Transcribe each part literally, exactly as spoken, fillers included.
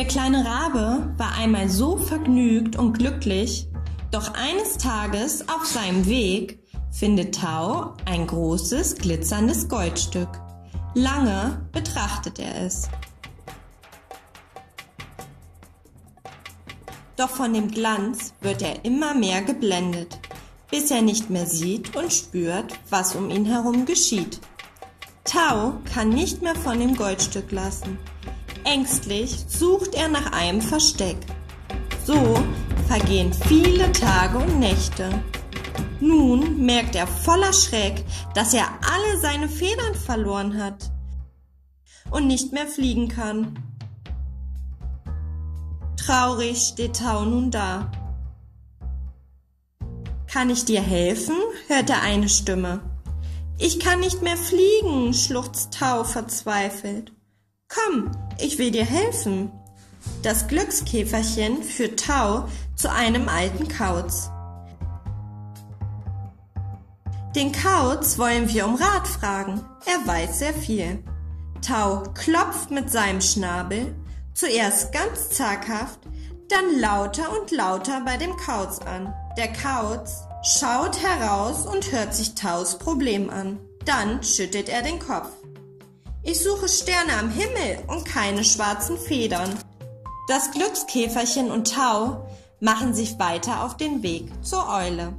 Der kleine Rabe war einmal so vergnügt und glücklich, doch eines Tages auf seinem Weg findet Tau ein großes, glitzerndes Goldstück. Lange betrachtet er es. Doch von dem Glanz wird er immer mehr geblendet, bis er nicht mehr sieht und spürt, was um ihn herum geschieht. Tau kann nicht mehr von dem Goldstück lassen. Ängstlich sucht er nach einem Versteck. So vergehen viele Tage und Nächte. Nun merkt er voller Schreck, dass er alle seine Federn verloren hat und nicht mehr fliegen kann. Traurig steht Tau nun da. »Kann ich dir helfen?« hört er eine Stimme. »Ich kann nicht mehr fliegen«, schluchzt Tau verzweifelt. »Komm, ich will dir helfen.« Das Glückskäferchen führt Tau zu einem alten Kauz. Den Kauz wollen wir um Rat fragen, er weiß sehr viel. Tau klopft mit seinem Schnabel, zuerst ganz zaghaft, dann lauter und lauter bei dem Kauz an. Der Kauz schaut heraus und hört sich Taus Problem an. Dann schüttelt er den Kopf. »Ich suche Sterne am Himmel und keine schwarzen Federn.« Das Glückskäferchen und Tau machen sich weiter auf den Weg zur Eule.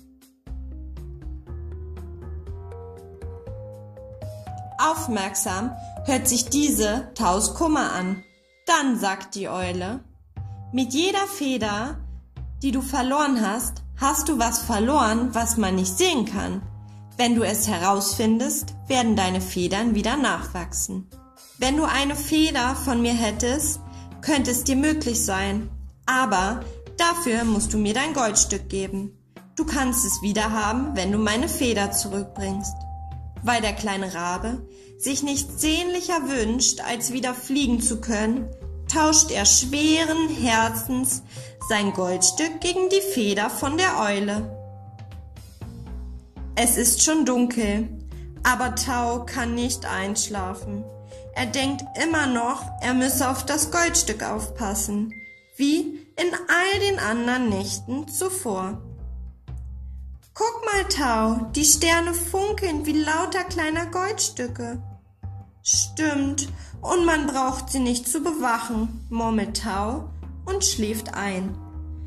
Aufmerksam hört sich diese Taus Kummer an. Dann sagt die Eule: »Mit jeder Feder, die du verloren hast, hast du was verloren, was man nicht sehen kann. Wenn du es herausfindest, werden deine Federn wieder nachwachsen. Wenn du eine Feder von mir hättest, könnte es dir möglich sein. Aber dafür musst du mir dein Goldstück geben. Du kannst es wieder haben, wenn du meine Feder zurückbringst.« Weil der kleine Rabe sich nichts sehnlicher wünscht, als wieder fliegen zu können, tauscht er schweren Herzens sein Goldstück gegen die Feder von der Eule. Es ist schon dunkel, aber Tau kann nicht einschlafen. Er denkt immer noch, er müsse auf das Goldstück aufpassen, wie in all den anderen Nächten zuvor. »Guck mal, Tau, die Sterne funkeln wie lauter kleiner Goldstücke.« »Stimmt, und man braucht sie nicht zu bewachen«, murmelt Tau und schläft ein.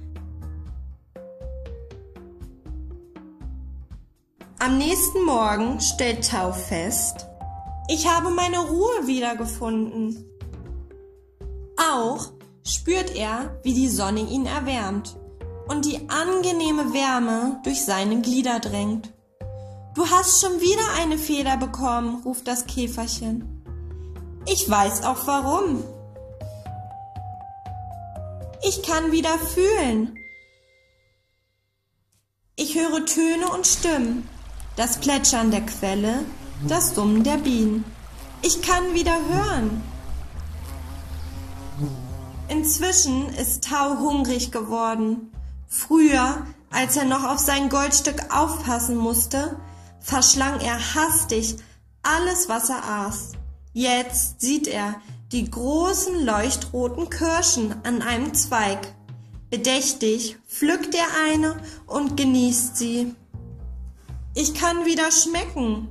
Am nächsten Morgen stellt Tau fest: »Ich habe meine Ruhe wiedergefunden.« Auch spürt er, wie die Sonne ihn erwärmt und die angenehme Wärme durch seine Glieder drängt. »Du hast schon wieder eine Feder bekommen«, ruft das Käferchen. »Ich weiß auch warum. Ich kann wieder fühlen. Ich höre Töne und Stimmen, das Plätschern der Quelle, das Summen der Bienen. Ich kann wieder hören.« Inzwischen ist Tau hungrig geworden. Früher, als er noch auf sein Goldstück aufpassen musste, verschlang er hastig alles, was er aß. Jetzt sieht er die großen leuchtroten Kirschen an einem Zweig. Bedächtig pflückt er eine und genießt sie. »Ich kann wieder schmecken.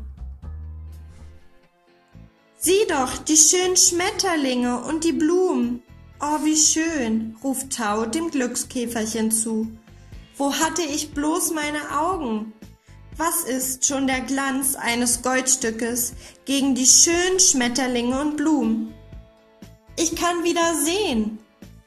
Sieh doch, die schönen Schmetterlinge und die Blumen. Oh, wie schön«, ruft Tau dem Glückskäferchen zu. »Wo hatte ich bloß meine Augen? Was ist schon der Glanz eines Goldstückes gegen die schönen Schmetterlinge und Blumen? Ich kann wieder sehen.«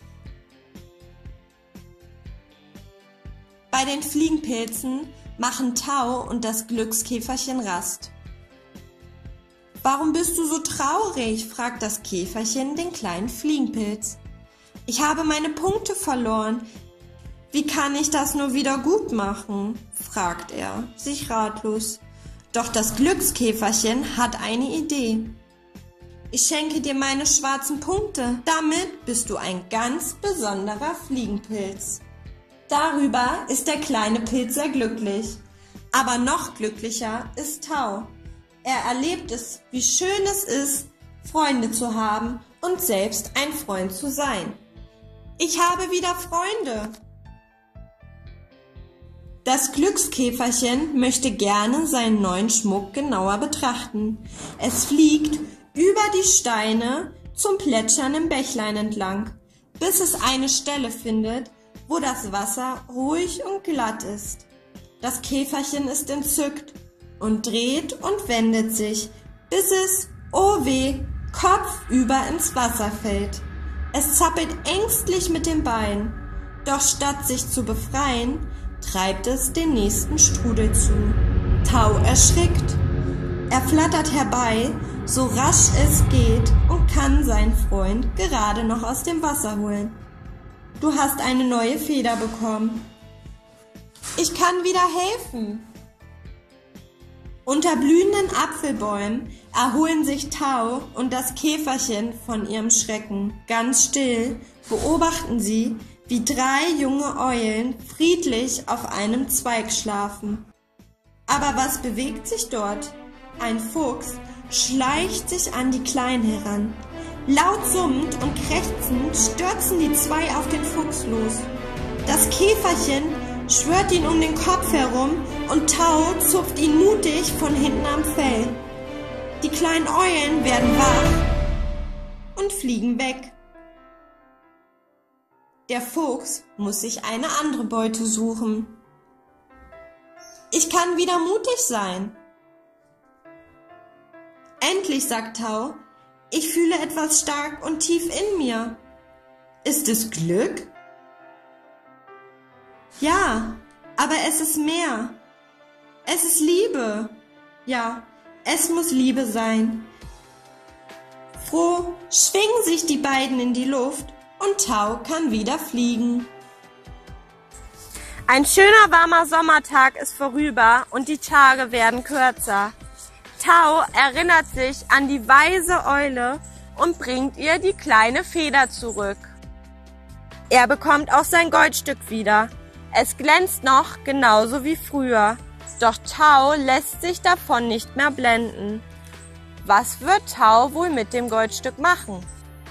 Bei den Fliegenpilzen machen Tau und das Glückskäferchen Rast. »Warum bist du so traurig?«, fragt das Käferchen den kleinen Fliegenpilz. »Ich habe meine Punkte verloren. Wie kann ich das nur wieder gut machen?«, fragt er, sich ratlos. Doch das Glückskäferchen hat eine Idee. »Ich schenke dir meine schwarzen Punkte. Damit bist du ein ganz besonderer Fliegenpilz.« Darüber ist der kleine Pilz sehr glücklich. Aber noch glücklicher ist Tau. Er erlebt es, wie schön es ist, Freunde zu haben und selbst ein Freund zu sein. Ich habe wieder Freunde. Das Glückskäferchen möchte gerne seinen neuen Schmuck genauer betrachten. Es fliegt über die Steine zum Plätschern im Bächlein entlang, bis es eine Stelle findet, wo das Wasser ruhig und glatt ist. Das Käferchen ist entzückt und dreht und wendet sich, bis es, oh weh, kopfüber ins Wasser fällt. Es zappelt ängstlich mit den Beinen, doch statt sich zu befreien, treibt es den nächsten Strudel zu. Tau erschrickt. Er flattert herbei, so rasch es geht, und kann seinen Freund gerade noch aus dem Wasser holen. Du hast eine neue Feder bekommen. Ich kann wieder helfen. Unter blühenden Apfelbäumen erholen sich Tau und das Käferchen von ihrem Schrecken. Ganz still beobachten sie, wie drei junge Eulen friedlich auf einem Zweig schlafen. Aber was bewegt sich dort? Ein Fuchs schleicht sich an die Kleinen heran. Laut summend und krächzend stürzen die zwei auf den Fuchs los. Das Käferchen schwört ihn um den Kopf herum und Tau zupft ihn mutig von hinten am Fell. Die kleinen Eulen werden wach und fliegen weg. Der Fuchs muss sich eine andere Beute suchen. Ich kann wieder mutig sein. Endlich, sagt Tau, ich fühle etwas stark und tief in mir. Ist es Glück? Ja, aber es ist mehr. Es ist Liebe. Ja, es muss Liebe sein. Froh schwingen sich die beiden in die Luft und Tau kann wieder fliegen. Ein schöner warmer Sommertag ist vorüber und die Tage werden kürzer. Tau erinnert sich an die weise Eule und bringt ihr die kleine Feder zurück. Er bekommt auch sein Goldstück wieder. Es glänzt noch genauso wie früher. Doch Tau lässt sich davon nicht mehr blenden. Was wird Tau wohl mit dem Goldstück machen?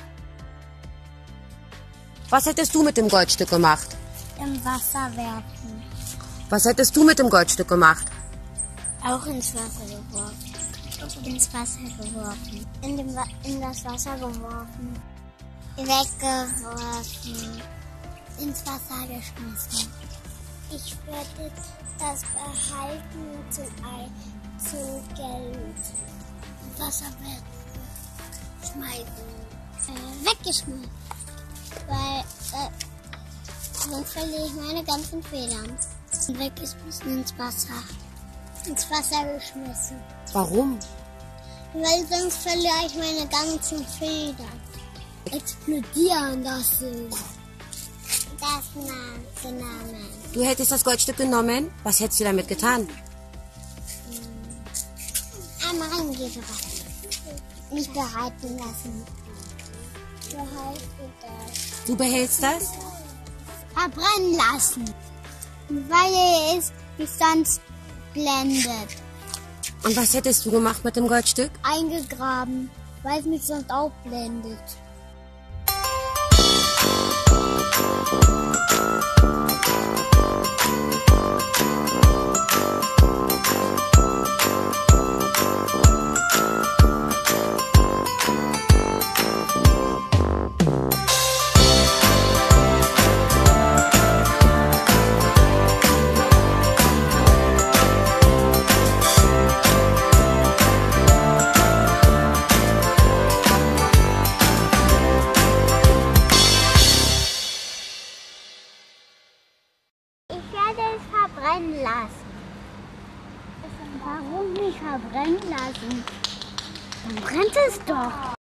Was hättest du mit dem Goldstück gemacht? Im Wasser werfen. Was hättest du mit dem Goldstück gemacht? Auch ins Wasser geworfen. Ins Wasser geworfen. In, dem Wa in das Wasser geworfen. Weggeworfen. Ins Wasser geschmissen. Ich würde das behalten zu, Ei, zu Geld. Wasser wegschmeißen. Äh, weggeschmissen. Weil äh, sonst verliere ich meine ganzen Federn. Weggeschmissen ins Wasser. Ins Wasser geschmissen. Warum? Weil sonst verliere ich meine ganzen Federn. Explodieren lassen. Das genommen. Du hättest das Goldstück genommen? Was hättest du damit getan? Einmal reingeben. Mich behalten lassen. Behalte das. Du behältst das? Verbrennen lassen. Weil es mich sonst blendet. Und was hättest du gemacht mit dem Goldstück? Eingegraben, weil es mich sonst auch blendet. Ich werde es verbrennen lassen. Warum nicht verbrennen lassen? Dann brennt es doch.